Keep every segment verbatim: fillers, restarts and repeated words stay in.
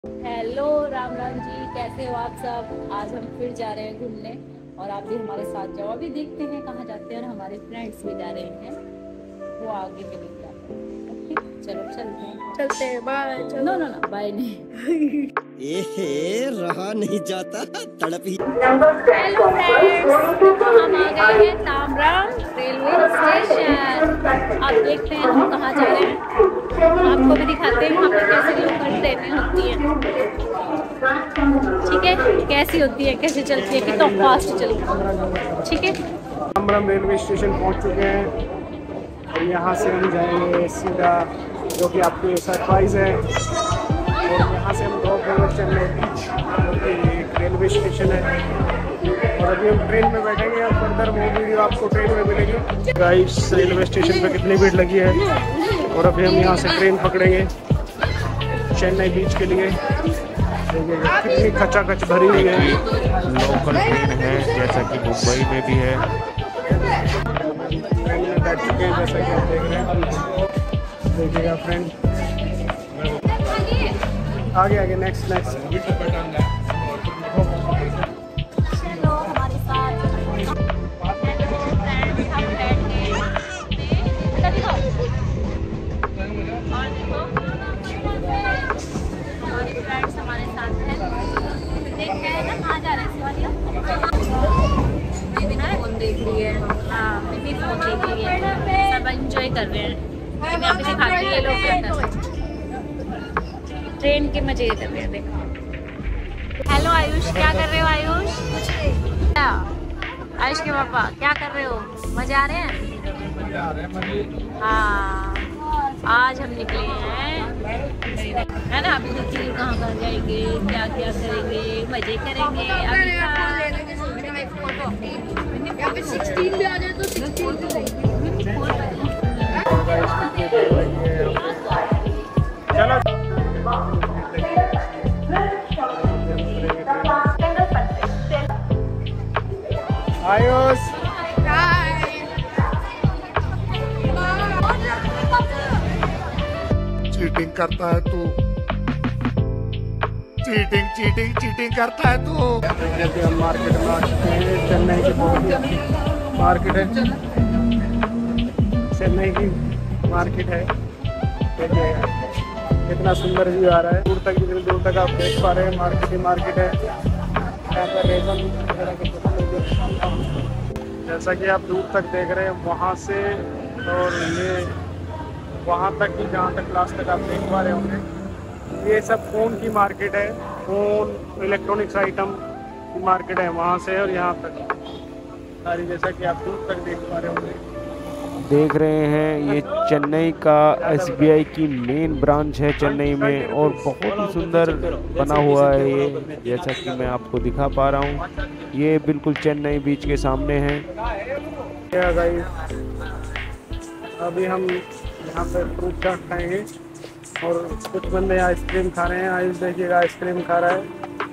Hello Ram Ram ji, कैसे हो आप सब। आज हम फिर जा रहे हैं घूमने और आप भी हमारे साथ जाओ। अभी देखते हैं कहाँ जाते हैं और हमारे फ्रेंड्स भी जा रहे हैं, वो आगे मिलेंगे आपको। ओके चलो चलते हैं चलते हैं, bye. No no no bye नहीं। एहे रहा नहीं जाता तड़प ही। हेलो फ्रेंड्स, तो हम आ गए हैं तामराम रेलवे स्टेशन। आप देखते हैं हम कहाँ जा रहे हैं, आपको भी दिखाते हैं यहाँ पे कैसे लोकल ट्रेनें होती हैं। ठीक है, कैसी होती है, कैसे चलती है, कितना फास्ट चलती है। ठीक है, तामराम रेलवे स्टेशन पहुंच चुके हैं और यहाँ से हम जाएंगे सीधा, जो कि आपको सरप्राइज है। और यहाँ से हम ड्रॉप होंगे चेन्नई बीच, जो कि एक रेलवे स्टेशन है। और अभी हम ट्रेन में बैठेंगे और फर्दर वो वीडियो आपको ट्रेन में मिलेगी। गाइस रेलवे स्टेशन पे कितनी भीड़ लगी है और अभी हम यहाँ से ट्रेन पकड़ेंगे चेन्नई बीच के लिए। कितनी खचाखच भरी हुई है। लोकल ट्रेन है जैसा कि मुंबई में भी है। ट्रेन में बैठ चुके हैं जैसा कि आप देख रहे हैं। देखिएगा फ्रेंड, आगे आगे नेक्स्ट नेक्स्ट हेलो हमारे साथ हमारे फ्रेंड्स हमारे साथ हैं। देखते हैं ना कहाँ जा रहे हैं। शिवालिया फोन देख रही है, हाँ मैं भी फोन देख रही है, सब एंजॉय कर रहे हैं। मैं यहाँ पे दिखाती हूँ ये लोग क्या कर रहे हैं, ट्रेन के मजे कर रहे हैं। देखो हेलो आयुष, क्या कर रहे हो आयुष? कुछ नहीं। क्या आयुष के पापा क्या कर रहे हो? मजे आ रहे हैं? हाँ आज हम निकले हैं, है ना। अभी देखिए कहाँ कहाँ जाएंगे, क्या क्या करेंगे, मजे करेंगे। अभी यहाँ पे सिक्सटीन भी आ जाए तो सिक्सटीन भी चलो आयुष चीटिंग करता है तू, चीटिंग चीटिंग चीटिंग करता है तू। जब हम मार्केट में आ चुके हैं, चेन्नई की बहुत ही मार्केट है, चेन्नई की मार्केट है। देखिए कितना सुंदर व्यू आ रहा है, दूर तक जितनी दूर तक आप देख पा रहे हैं मार्केट ही मार्केट है। यहाँ पर रेजन वगैरह के जैसा कि आप दूर तक देख रहे हैं वहाँ से, और ये वहाँ तक ही जहाँ तक लास्ट तक आप देख पा रहे होंगे, ये सब फ़ोन की मार्केट है। फ़ोन इलेक्ट्रॉनिक्स आइटम की मार्केट है वहाँ से और यहाँ तक सारी, जैसा कि आप दूर तक देख पा रहे होंगे। देख रहे हैं ये चेन्नई का एस बी आई की मेन ब्रांच है चेन्नई में, और बहुत ही सुंदर बना हुआ है ये, जैसा कि मैं आपको दिखा पा रहा हूँ। ये बिल्कुल चेन्नई बीच के सामने है। क्या गाइस, अभी हम यहाँ पे फ्रूट चाट खाएंगे और कुछ बंदे आइसक्रीम खा रहे हैं। आयुष देखिएगा आइसक्रीम खा रहा है।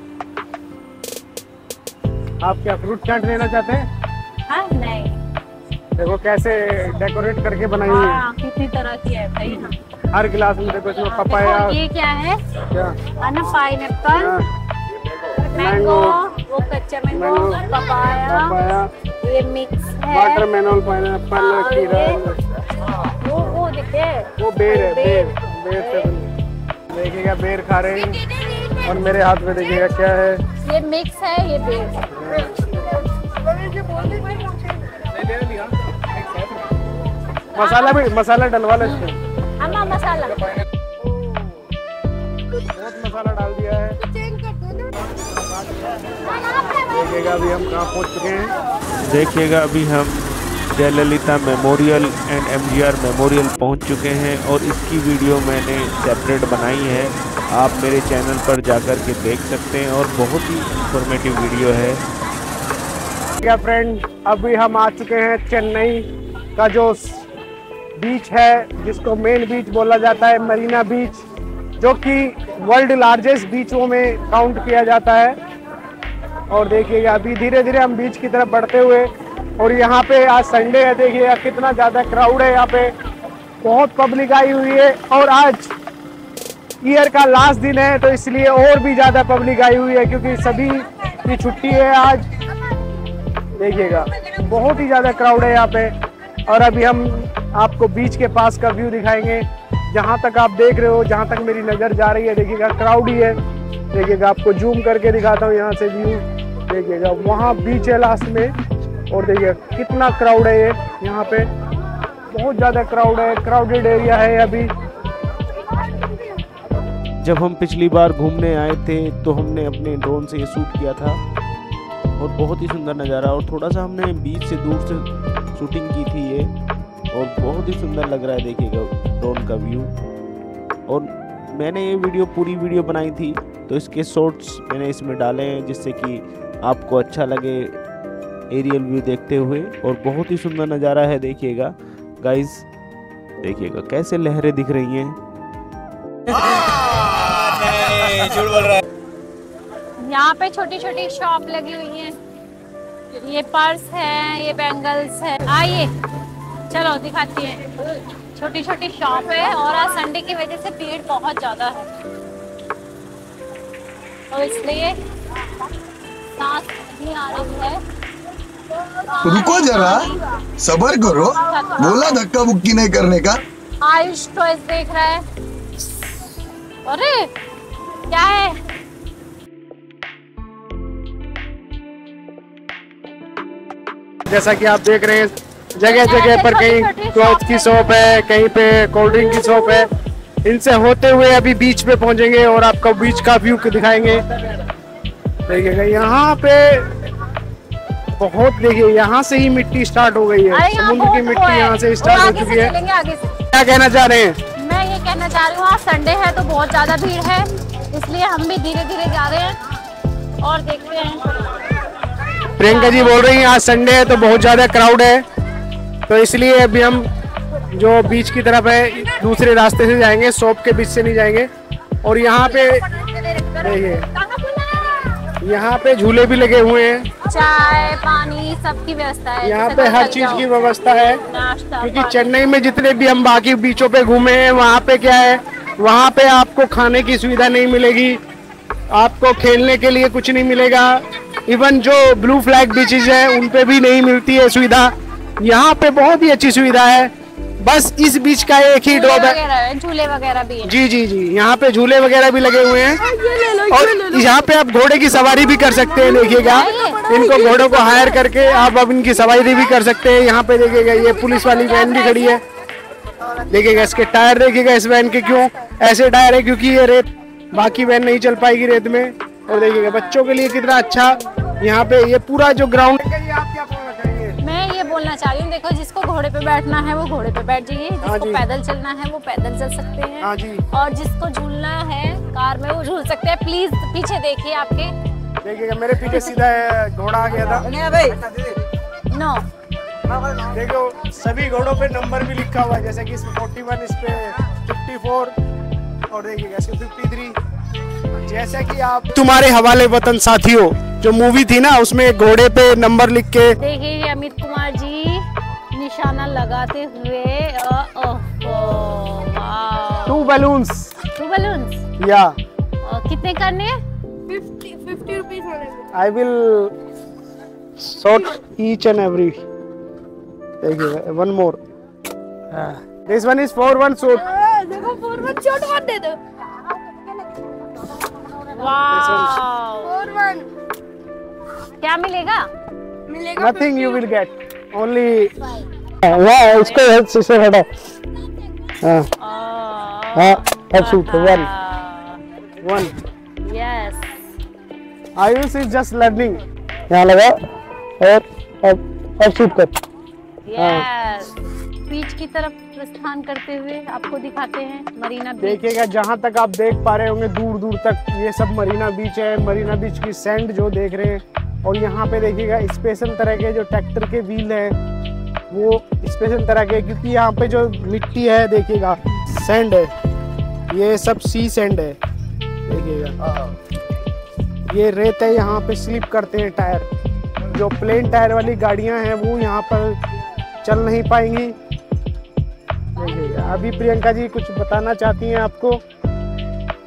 आप क्या फ्रूट चाट लेना चाहते हैं? हाँ नहीं, देखो कैसे डेकोरेट करके बनाई हुई है, कितनी तरह की है भाई। हाँ हर गिलास में देखो इसमें पपाया। ये क्या है? क्या पाइन एप्पल, मैंगो, वो कच्चा मैंगो, पपाया, पपाया, ये मिक्स है, वाटरमेलन, पाइनएप्पल, खीरा। वो वो दिखे, वो बेर है, बेर बेर से बनी। देखिएगा बेर खा रहे हैं और मेरे हाथ में देखिएगा क्या है, ये मिक्स है, ये बेर। मसाला भी, मसाला डलवा लो इसमें। अम्मा मसाला बहुत मसाला डाल दिया है। देखिएगा अभी हम कहाँ पहुँच चुके हैं। देखिएगा अभी हम Jayalalithaa memorial and M G R memorial पहुंच चुके हैं, और इसकी वीडियो मैंने सेपरेट बनाई है, आप मेरे चैनल पर जाकर के देख सकते हैं, और बहुत ही इंफॉर्मेटिव वीडियो है। क्या फ्रेंड, अभी हम आ चुके हैं चेन्नई का जो बीच है, जिसको मेन बीच बोला जाता है, मरीना बीच, जो कि वर्ल्ड लार्जेस्ट बीचों में काउंट किया जाता है। और देखिएगा अभी धीरे धीरे हम बीच की तरफ बढ़ते हुए, और यहाँ पे आज संडे है, देखिएगा कितना ज़्यादा क्राउड है यहाँ पे, बहुत पब्लिक आई हुई है। और आज ईयर का लास्ट दिन है तो इसलिए और भी ज्यादा पब्लिक आई हुई है क्योंकि सभी की छुट्टी है आज। देखिएगा बहुत ही ज्यादा क्राउड है यहाँ पे। और अभी हम आपको बीच के पास का व्यू दिखाएंगे। जहाँ तक आप देख रहे हो, जहाँ तक मेरी नजर जा रही है, देखिएगा क्राउड ही है। देखिएगा आपको जूम करके दिखाता हूँ यहाँ से व्यू। देखिएगा वहाँ बीच है लास्ट में और देखिए कितना क्राउड है ये यहाँ पे, बहुत ज़्यादा क्राउड है, क्राउडेड एरिया है अभी। जब हम पिछली बार घूमने आए थे तो हमने अपने ड्रोन से ये शूट किया था और बहुत ही सुंदर नज़ारा, और थोड़ा सा हमने बीच से दूर से शूटिंग की थी ये, और बहुत ही सुंदर लग रहा है देखिएगा ड्रोन का व्यू। और मैंने ये वीडियो पूरी वीडियो बनाई थी तो इसके शॉर्ट्स मैंने इसमें डाले हैं जिससे कि आपको अच्छा लगे एरियल व्यू देखते हुए। और बहुत ही सुंदर नज़ारा है देखिएगा गाइस, देखिएगा कैसे लहरें दिख रही हैं। झूठ बोल रहा है। यहाँ पे छोटी छोटी शॉप लगी हुई है, ये पर्स है, ये बैंगल्स है। आइए चलो दिखाती है। छोटी छोटी शॉप है और आज संडे की वजह से भीड़ बहुत ज्यादा है और इसलिए सांस नहीं आ रही है। रुको जरा, सबर करो, बोला धक्का बुक्की नहीं करने का। आयुष टॉयज देख रहा है। अरे क्या है? जैसा कि आप देख रहे हैं जगह जगह पर कहीं क्लॉथ की शॉप है, कहीं पे कोल्ड ड्रिंक की शॉप है। इनसे होते हुए अभी बीच पे पहुंचेंगे और आपको बीच का व्यू दिखाएंगे। देखिएगा यहाँ पे बहुत, देखिए यहाँ से ही मिट्टी स्टार्ट हो गई है, समुद्र की मिट्टी यहाँ से स्टार्ट हो चुकी है। क्या कहना चाह रहे हैं? मैं ये कहना चाह रही हूँ आज संडे है तो बहुत ज्यादा भीड़ है, इसलिए हम भी धीरे धीरे जा रहे हैं और देखते हैं। प्रियंका जी बोल रही हैं आज संडे है तो बहुत ज्यादा क्राउड है, तो इसलिए अभी हम जो बीच की तरफ है दूसरे रास्ते से जाएंगे, शॉप के बीच से नहीं जाएंगे। और यहाँ पे देखिए यहाँ पे झूले भी लगे हुए हैं, चाय पानी सबकी व्यवस्था है। यहाँ पे हर चीज की व्यवस्था है। क्योंकि चेन्नई में जितने भी हम बाकी बीचों पे घूमे हैं वहाँ पे क्या है, वहाँ पे आपको खाने की सुविधा नहीं मिलेगी, आपको खेलने के लिए कुछ नहीं मिलेगा। इवन जो ब्लू फ्लैग बीचेज है उन पे भी नहीं मिलती है सुविधा। यहाँ पे बहुत ही अच्छी सुविधा है। बस इस बीच का एक ही ड्रॉप है, झूले वगैरह भी है। जी जी जी यहाँ पे झूले वगैरह भी लगे हुए हैं और यहाँ पे आप घोड़े की सवारी भी कर सकते हैं। देखिएगा इनको घोड़ों को हायर करके आप अब इनकी सवारी भी कर सकते हैं। यहाँ पे देखिएगा ये पुलिस वाली वैन भी खड़ी है। देखिएगा इसके टायर, देखिएगा इस वैन के क्यों ऐसे टायर है, क्योंकि ये रेत बाकी वैन नहीं चल पाएगी रेत में। और देखिएगा बच्चों के लिए कितना अच्छा यहाँ पे ये पूरा जो ग्राउंड। मैं ये बोलना चाह रही हूँ, देखो जिसको घोड़े पे बैठना है वो घोड़े पे बैठ जाइए, जिसको पैदल चलना है वो पैदल चल सकते हैं, हाँ जी। और जिसको झूलना है कार में वो झूल सकते हैं। प्लीज पीछे देखिए आपके, देखिएगा मेरे पीछे सीधा घोड़ा आ गया था। नो देखो सभी घोड़ों पे नंबर भी लिखा हुआ है, जैसे कि इसमें इकतालीस, इस पे चौवन और देखिएगा इसमें तिरेपन। जैसे कि आप तुम्हारे हवाले वतन साथियों जो मूवी थी ना, उसमें घोड़े पे नंबर लिख के। देखिए अमित कुमार जी निशाना लगाते हुए। टू बलून्स टू बलून्स या कितने करने हैं? फिफ्टी फिफ्टी रुपीज होने। I will sort each and every. देखिए one more. This one is four one short. देखो फोर वन शॉट मत दे दो। वाव, फोर वन क्या मिलेगा? मिलेगा। Nothing you will get. Only. वाह इसको हेल्थ से हटा। हाँ हाँ अब shoot one one. Yes Ayush is just learning. यहाँ लगा और अब अब शूट कर। यस बीच की तरफ प्रस्थान करते हुए आपको दिखाते हैं मरीना बीच। देखिएगा जहाँ तक आप देख पा रहे होंगे दूर दूर तक ये सब मरीना बीच है। मरीना बीच की सैंड जो देख रहे हैं, और यहाँ पे देखिएगा स्पेशल तरह के जो ट्रैक्टर के व्हील हैं वो स्पेशल तरह के, क्योंकि यहाँ पे जो मिट्टी है देखिएगा सैंड है, ये सब सी सैंड है। देखिएगा ये रेत है, यहाँ पे स्लिप करते हैं टायर। जो प्लेन टायर वाली गाड़ियाँ हैं वो यहाँ पर चल नहीं पाएंगी। देखिएगा अभी प्रियंका जी कुछ बताना चाहती हैं आपको।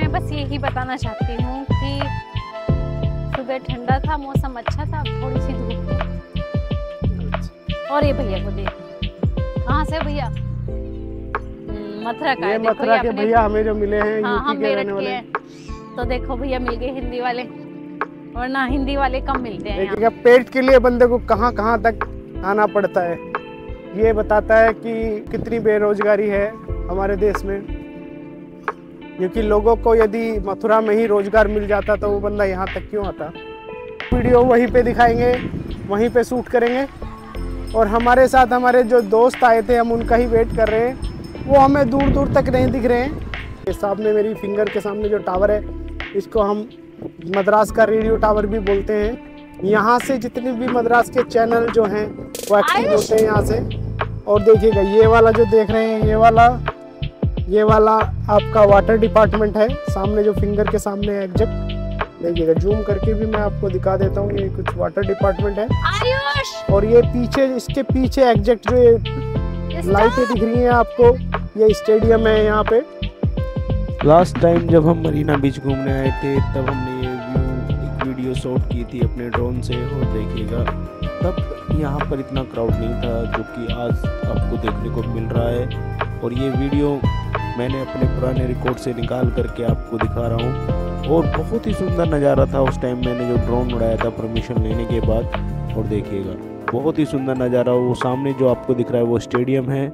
मैं बस यही बताना चाहती हूँ कि सुबह ठंडा था, मौसम अच्छा था, थोड़ी सी धूप थी। और ये भैया को देख, कहाँ से भैया? मथुरा का ये है। देखो मथुरा ये के अपने- भैया हमें जो मिले हैं हाँ, हम यूपी के मेरठ रहने के वाले। हैं। तो देखो भैया मिल गए हिंदी वाले, वरना हिंदी वाले कम मिलते हैं यहाँ। देखिएगा पेट के लिए बंदे को कहाँ कहाँ तक आना पड़ता है। ये बताता है कि कितनी बेरोजगारी है हमारे देश में, क्योंकि लोगों को यदि मथुरा में ही रोजगार मिल जाता तो वो बंदा यहाँ तक क्यों आता। वीडियो वहीं पे दिखाएंगे, वहीं पे शूट करेंगे। और हमारे साथ हमारे जो दोस्त आए थे, हम उनका ही वेट कर रहे हैं। वो हमें दूर दूर तक नहीं दिख रहे हैं। ये सामने मेरी फिंगर के सामने जो टावर है, इसको हम मद्रास का रेडियो टावर भी बोलते हैं। यहाँ से जितने भी मद्रास के चैनल जो हैं वो एक्टिव होते हैं यहाँ से। और देखिएगा ये वाला जो देख रहे हैं, ये वाला ये वाला आपका वाटर डिपार्टमेंट है। सामने जो फिंगर के सामने है एग्जैक्ट, देखिएगा जूम करके भी मैं आपको दिखा देता हूँ। ये कुछ वाटर डिपार्टमेंट है। आयुष! और ये पीछे, इसके पीछे एग्जैक्ट जो ये लाइटें दिख रही हैं आपको, ये स्टेडियम है यहाँ पे। लास्ट टाइम जब हम मरीना बीच घूमने आए थे, तब हमने ये व्यू एक वीडियो शूट की थी अपने ड्रोन से। और देखिएगा तब यहाँ पर इतना क्राउड नहीं था जो कि आज आपको देखने को मिल रहा है। और ये वीडियो मैंने अपने पुराने रिकॉर्ड से निकाल करके आपको दिखा रहा हूँ। और बहुत ही सुंदर नज़ारा था उस टाइम मैंने जो ड्रोन उड़ाया था परमिशन लेने के बाद। और देखिएगा बहुत ही सुंदर नज़ारा। वो सामने जो आपको दिख रहा है वो स्टेडियम है।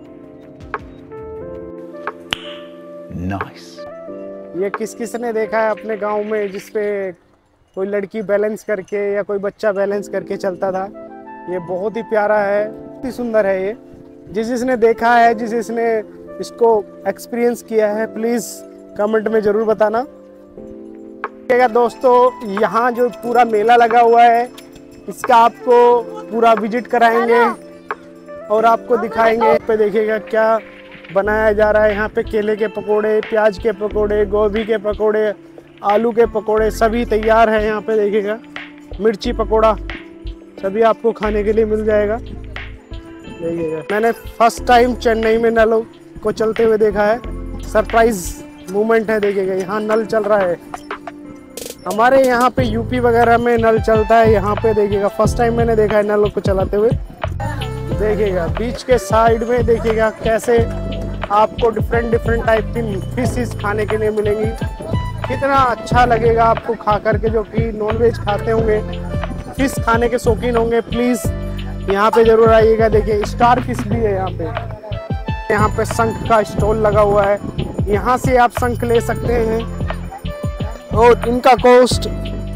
नाइस। ये किस किस ने देखा है अपने गांव में जिसपे कोई लड़की बैलेंस करके या कोई बच्चा बैलेंस करके चलता था। ये बहुत ही प्यारा है, बहुत ही सुंदर है। ये जिस जिसने देखा है, जिस जिसने इसको एक्सपीरियंस किया है, प्लीज़ कमेंट में ज़रूर बताना। देखिएगा दोस्तों, यहाँ जो पूरा मेला लगा हुआ है, इसका आपको पूरा विजिट कराएंगे और आपको दिखाएंगे। पे देखिएगा क्या बनाया जा रहा है। यहाँ पे केले के पकोड़े, प्याज के पकोड़े, गोभी के पकोड़े, आलू के पकोड़े सभी तैयार है। यहाँ पे देखिएगा मिर्ची पकोड़ा सभी आपको खाने के लिए मिल जाएगा। देखिएगा मैंने फर्स्ट टाइम चेन्नई में नलों को चलते हुए देखा है। सरप्राइज मूवमेंट है। देखिएगा यहाँ नल चल रहा है। हमारे यहाँ पे यूपी वगैरह में नल चलता है, यहाँ पे देखिएगा फर्स्ट टाइम मैंने देखा है नलों को चलाते हुए। देखिएगा बीच के साइड में देखिएगा कैसे आपको डिफरेंट डिफरेंट टाइप की फिशेस खाने के लिए मिलेंगी। कितना अच्छा लगेगा आपको खा करके, जो कि नॉनवेज खाते होंगे, फिश खाने के शौकीन होंगे, प्लीज़ यहाँ पे ज़रूर आइएगा। देखिए स्टार फिश भी है यहाँ पे। यहाँ पे शंख का स्टॉल लगा हुआ है, यहाँ से आप शंख ले सकते हैं। और इनका cost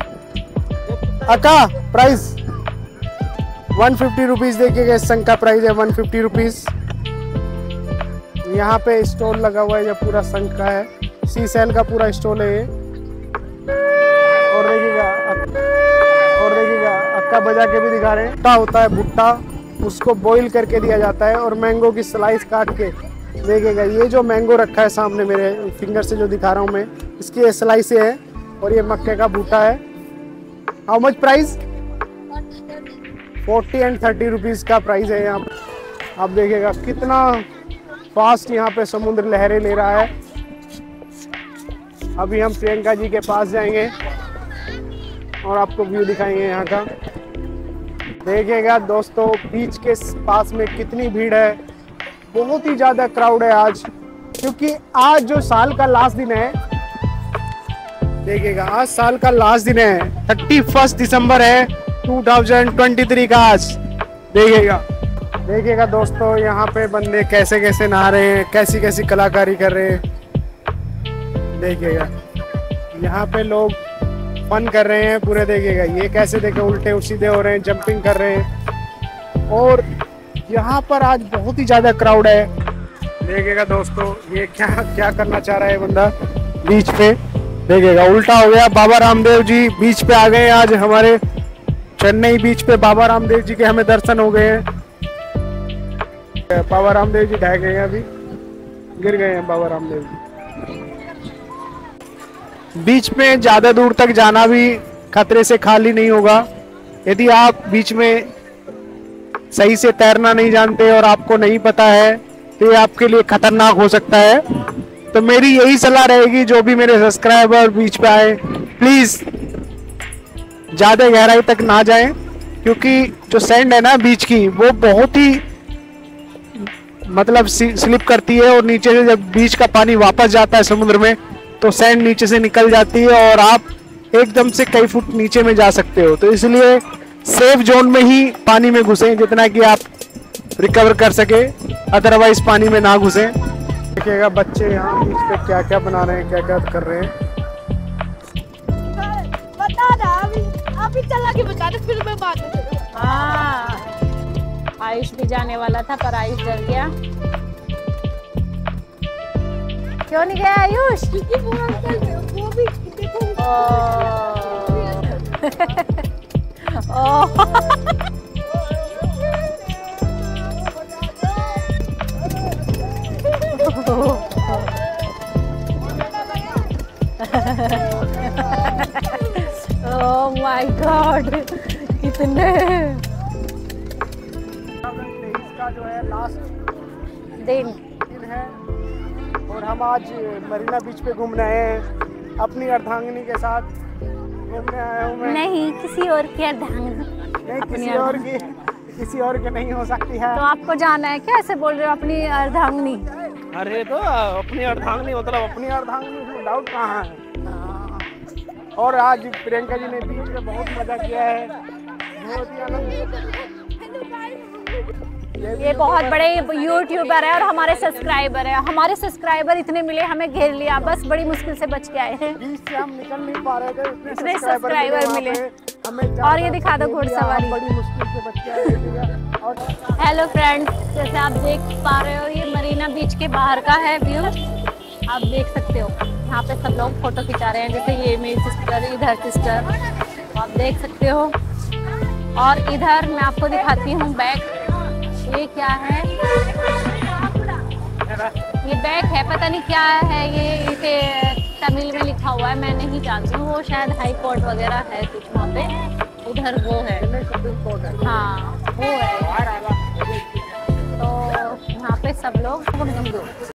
aka price one fifty rupees. देखिएगा इस शंख का प्राइस है वन फिफ्टी रुपीज़। यहाँ पे स्टॉल लगा हुआ है जो पूरा शंख का है, सी सेल का पूरा स्टॉल है ये। और देखिएगा और देखिएगा अक्का बजा के भी दिखा रहे हैं। भुट्टा होता है, भुट्टा उसको बॉईल करके दिया जाता है और मैंगो की स्लाइस काट के। देखिएगा ये जो मैंगो रखा है सामने मेरे फिंगर से जो दिखा रहा हूँ मैं, इसकी ये स्लाइस है और ये मक्के का भुट्टा है। How much price? Forty and thirty rupees का प्राइस है यहाँ पे। आप देखिएगा कितना फास्ट यहाँ पे समुद्र लहरें ले रहा है। अभी हम प्रियंका जी के पास जाएंगे और आपको व्यू दिखाएंगे यहाँ का। देखिएगा दोस्तों बीच के पास में कितनी भीड़ है, बहुत ही ज़्यादा क्राउड है आज, क्योंकि आज जो साल का लास्ट दिन है। देखिएगा आज साल का लास्ट दिन है, थर्टी फर्स्ट दिसंबर है टू थाउजेंड ट्वेंटी थ्री का आज। देखिएगा देखिएगा दोस्तों यहाँ पे बंदे कैसे कैसे नहा रहे हैं, कैसी कैसी कलाकारी कर रहे हैं। देखिएगा यहाँ पे लोग फन कर रहे हैं पूरे। देखिएगा ये कैसे देखे उल्टे सीधे हो रहे हैं, जंपिंग कर रहे हैं। और यहाँ पर आज बहुत ही ज़्यादा क्राउड है। देखिएगा दोस्तों ये क्या क्या करना चाह रहा है बंदा बीच पे। देखिएगा उल्टा हो गया। बाबा रामदेव जी बीच पे आ गए आज हमारे चेन्नई बीच पे। बाबा रामदेव जी के हमें दर्शन हो गए हैं। बाबा रामदेव जी ढह गए हैं, अभी गिर गए हैं बाबा रामदेव जी। बीच में ज़्यादा दूर तक जाना भी खतरे से खाली नहीं होगा। यदि आप बीच में सही से तैरना नहीं जानते और आपको नहीं पता है तो ये आपके लिए खतरनाक हो सकता है। तो मेरी यही सलाह रहेगी, जो भी मेरे सब्सक्राइबर बीच पे आए, प्लीज ज्यादा गहराई तक ना जाएं, क्योंकि जो सैंड है ना बीच की, वो बहुत ही मतलब स्लिप करती है, और नीचे से जब बीच का पानी वापस जाता है समुद्र में, तो सैंड नीचे से निकल जाती है और आप एकदम से कई फुट नीचे में जा सकते हो। तो इसलिए सेफ जोन में ही पानी में घुसें, जितना कि आप रिकवर कर सके, अदरवाइज पानी में ना घुसें। देखिएगा बच्चे यहाँ बीच पे क्या क्या बना रहे हैं, क्या क्या कर रहे हैं। बता ना, अभी अभी चला के बता दे, फिर मैं बात करूँ। हाँ, आयुष भी जाने वाला था पर आयुष डर गया। क्यों नहीं गया आयुष? क्योंकि वो अंकल वो भी देखो। ओह माय गॉड, कितने इसका जो है लास्ट दिन दिन है और हम आज मरीना बीच पे घूमने आए हैं अपनी अर्धांगिनी के साथ। घूमने आया हूँ मैं। नहीं, किसी और की अर्धांगिनी नहीं, अपनी किसी और की किसी और की नहीं हो सकती है। तो आपको जाना है क्या? ऐसे बोल रहे हो अपनी अर्धांगिनी? अरे तो अपनी अर्धांगिनी मतलब अपनी अर्धांगिनी, उसमें डाउट कहाँ है। और आज प्रियंका जी ने बीच में बहुत मजा किया है, बहुत ही आनंद। ये बहुत बड़े यूट्यूबर है और हमारे सब्सक्राइबर है। हमारे सब्सक्राइबर इतने मिले, हमें घेर लिया, बस बड़ी मुश्किल से बच के आए हैं। बीच से हम निकल नहीं पा रहे थे, इतने इतने सब्सक्राइबर मिले। हमें और ये दिखा दो घुड़सवारी, बड़ी मुश्किल से बच के आए थे। और हेलो फ्रेंड्स, जैसे आप देख पा रहे हो ये मरीना बीच के बाहर का है व्यू। आप देख सकते हो यहाँ पे सब लोग फोटो खिंचा रहे हैं, जैसे ये मेरी सिस्टर, इधर सिस्टर, आप देख सकते हो। और इधर मैं आपको दिखाती हूँ बैग। ये क्या है? ये बैग है, पता नहीं क्या है ये, इसे तमिल में लिखा हुआ है, मैं नहीं जानती हूँ। वो शायद हाई कोर्ट वगैरह है कुछ वहाँ पे, उधर वो है। हाँ वो है। तो यहाँ पे सब लोग